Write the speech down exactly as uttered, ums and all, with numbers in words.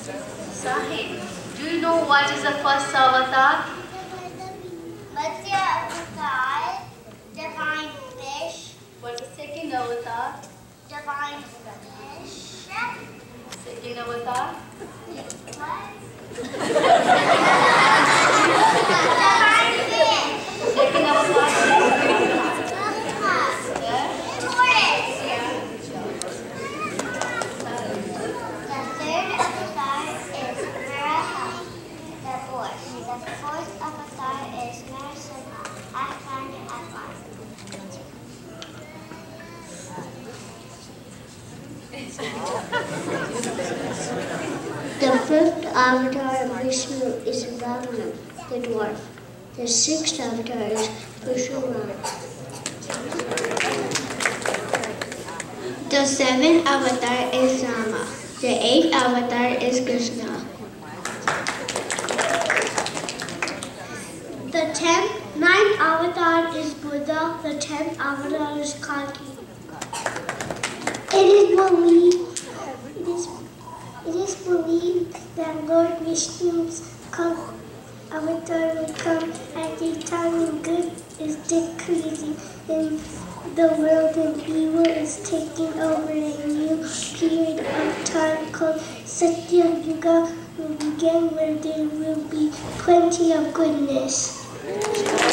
Sahib, do you know what is the first avatar? Matsya avatar, divine fish. What's the second avatar? Divine fish. Second avatar? What? Divine fish. Second avatar? Yeah. Tortoise. The third avatar is Varaha, the boar. The fourth avatar is Narasimha, Afghan Afghan. The fifth avatar of Vishnu is Ravana, the dwarf. The sixth avatar is Parshurama. The seventh avatar is Rama. The eighth avatar is Krishna. The tenth, ninth avatar is Buddha. The tenth avatar is Kalki. It is believed, it is, it is believed that Lord Vishnu's avatar will come at the time when good is decreasing in the world and evil is taking over. A new period of time called Satya Yuga will begin, where there will be plenty of goodness.